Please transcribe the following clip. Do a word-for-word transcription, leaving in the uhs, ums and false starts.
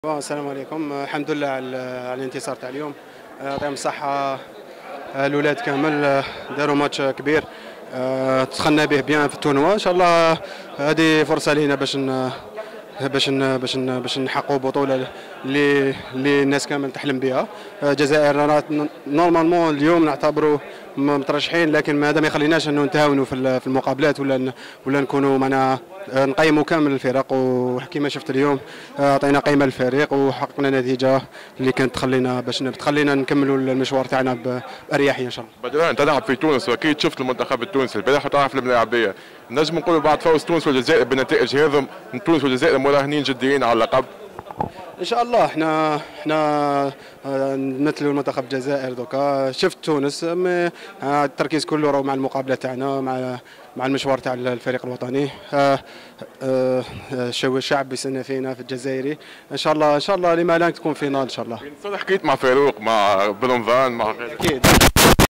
السلام عليكم. الحمد لله على على الانتصار تاع اليوم. يعطيهم الصحة الأولاد كامل، داروا ماتش كبير دخلنا به بيان في التورنوا. إن شاء الله هذه فرصة لينا باش باش باش باش نحققوا بطولة اللي اللي الناس كامل تحلم بها. الجزائر نورمالمون اليوم نعتبروا مترشحين، لكن هذا ما يخليناش انه نتهاونوا في المقابلات ولا ولا نكونوا معنا نقيموا كامل الفرق. وكما شفت اليوم عطينا قيمه للفريق وحققنا نتيجه اللي كانت تخلينا باش تخلينا نكملوا المشوار تاعنا باريحيه ان شاء الله. بدران انت تلعب في تونس واكيد شفت المنتخب التونسي البارح وتعرف الملاعبيه، نجم نقولوا بعد فوز تونس والجزائر بالنتائج هذم تونس والجزائر مراهنين جديين على اللقب؟ ان شاء الله. احنا احنا نمثلوا المنتخب الجزائر دوكا. شفت تونس التركيز كله راهو مع المقابله تاعنا، مع مع المشوار تاع الفريق الوطني. الشعب يستنى فينا في الجزائري ان شاء الله. ان شاء الله لما لا تكون فينال ان شاء الله. حكيت مع فاروق مع بلونفان مع اكيد